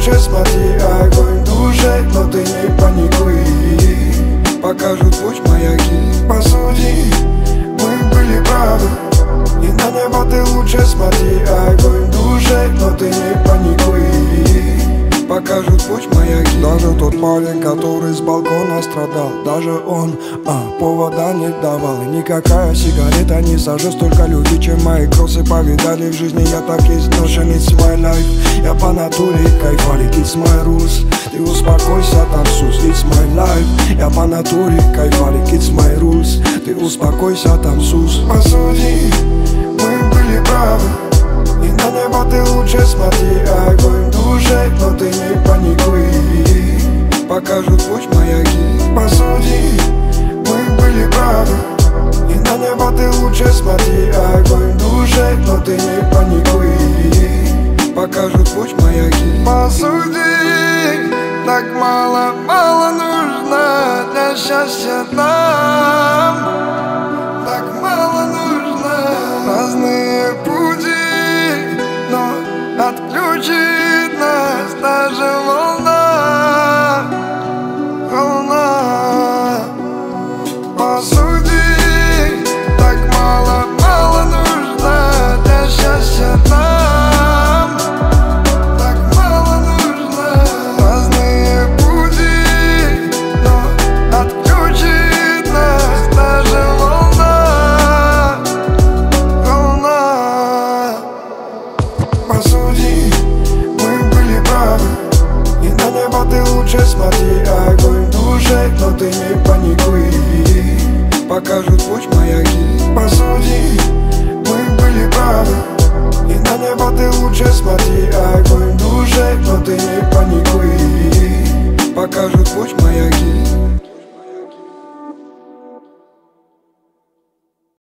лучше смотри, огонь в душе, но ты не паникуй. Покажут путь маяки, посуди, мы были правы. И на небо ты лучше смотри, огонь в душе, но ты не паникуй. Покажут путь маяки. Даже тот парень, который с балкона страдал, даже он повода не давал. И никакая сигарета не сожжет столько людей, чем мои кроссы повидали в жизни. Я так изношен, it's my life. Я по натуре кайфалик, it's my rules. Ты успокойся, танцуй, it's my life. Я по натуре кайфалик, it's my rules. Ты успокойся, танцуй. Посуди, мы были правы. И на небо ты лучше смотри, огонь в душе, но ты не паникуй. Покажут путь маяки, посуди, мы были правы. И на небо ты лучше смотри, огонь в душе, но ты не паникуй. Покажут путь маяки. Посуди, так мало нужно для счастья нам. Так мало нужно, разные пути, но отключит нас даже волна. Посуди, так мало нужно для счастья нам. Так мало нужно, разные пути, но отключит нас даже волна. Посуди, мы были правы. И на небо ты лучше смотри, огонь в душе, но ты не паникуй. Покажут путь маяки, посуди, мы были правы. И на небо ты лучше смотри, огонь в душе, но ты не паникуй. Покажут путь маяки.